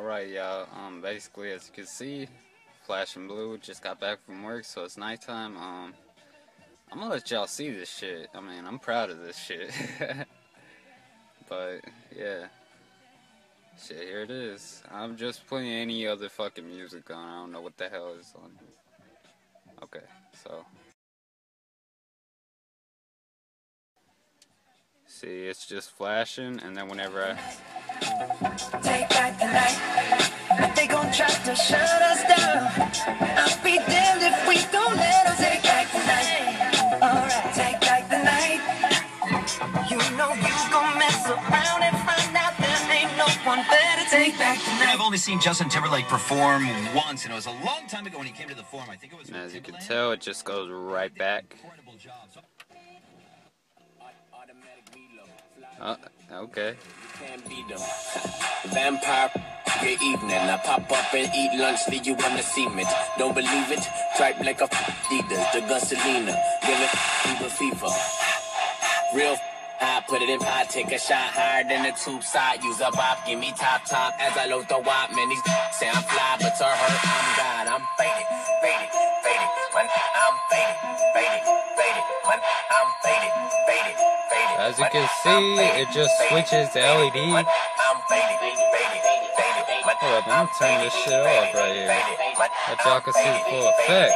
Alright, y'all, basically, as you can see, flashing blue, just got back from work, so it's nighttime. I'm gonna let y'all see this shit. I mean, I'm proud of this shit. But, yeah. Shit, here it is. I'm just playing any other fucking music on. I don't know what the hell is on. Okay, so. See, it's just flashing, and then whenever I... Take back the night. They gon' try to shut us down. I'll be damned if we don't let them take back the night. Alright, take back the night. You know you gon' mess around and find out there ain't no one better. Take back the night. I've only seen Justin Timberlake perform once, and it was a long time ago when he came to the Forum. I think it was. And as you can tell, it just goes right back. Okay. Vampire, good evening. I pop up and eat lunch, leave you on the cement. Don't believe it? Type like a Adidas, the gasolina. Give it fever. Real I put it in pot, take a shot higher than the tube side. Use a bop, give me top as I load the wop. Man, these say I'm fly, but to her, I'm God. I'm faded. When I'm faded. When I'm faded. As you can see, it just switches to LED. Hold up, I'm gonna turn this shit off right here. That y'all can see the full effect.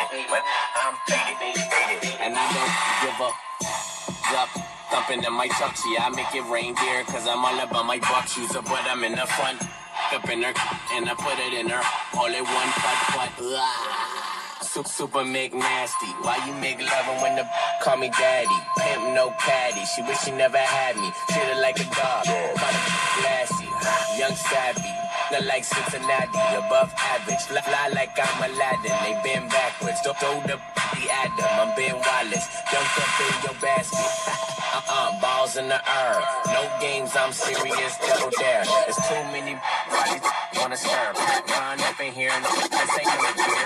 And I don't give a drop. Thumping in my truck, see, I make it rain here, cause I'm all about my buck shoes, but I'm in the front, up in her, and I put it in her, all in one putt. Super McNasty, why you make loving when the call me daddy? Pimp no caddy, she wish she never had me, treat her like a dog, classy, young savvy, not like Cincinnati, above average, fly like I'm Aladdin, they bend backwards, don't throw the at them, I'm Ben Wallace, dunked up in your basket. Balls in the air. No games, I'm serious, double dare. There's too many bodies wanna stir. Run up in here and let's take a beer.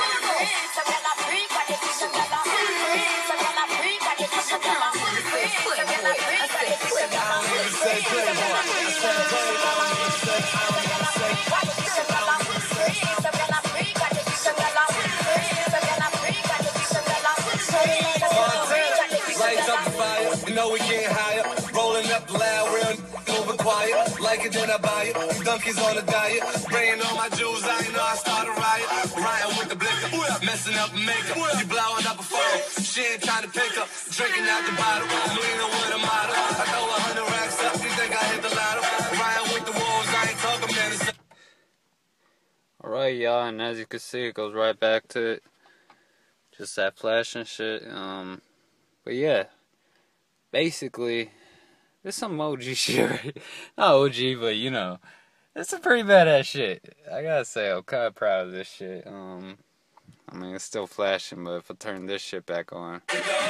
You know we getting higher, rolling up loud, real moving quiet. Like it, then I buy it. These donkeys on a diet, spraying all my jewels. I know I start a riot, riding with the blicker, messing up makeup. You blowing up a phone, she ain't trying to pick up, drinking out the bottle, leaning with a model. I throw 100 racks up, you think I hit the lotto? Riding with the wolves, I ain't talking man. Alright, y'all, and as you can see, it goes right back to it. Just that flash and shit. But yeah. Basically, there's some OG shit, right? Not OG, but you know, it's some pretty badass shit. I gotta say, I'm kind of proud of this shit. I mean, it's still flashing, but if I turn this shit back on,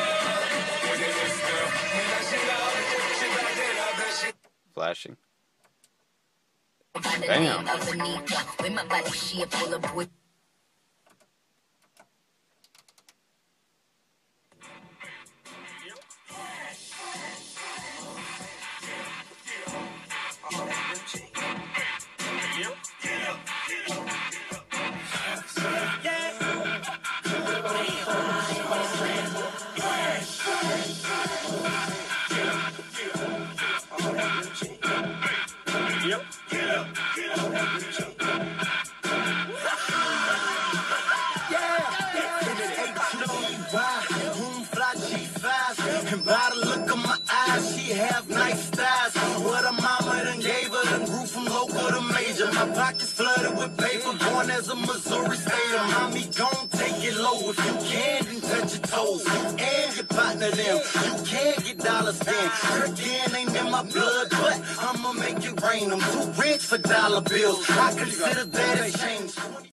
flashing. Damn. And by the look of my eyes, she have nice styles. What her mama done gave her, done grew from local to major. My pockets flooded with paper, born as a Missouri stater. Mommy, gon' take it low. If you can, then touch your toes. And your partner them, you can get dollars then. Hurricane ain't in my blood, but I'ma make it rain. I'm too rich for dollar bills. I consider that a change.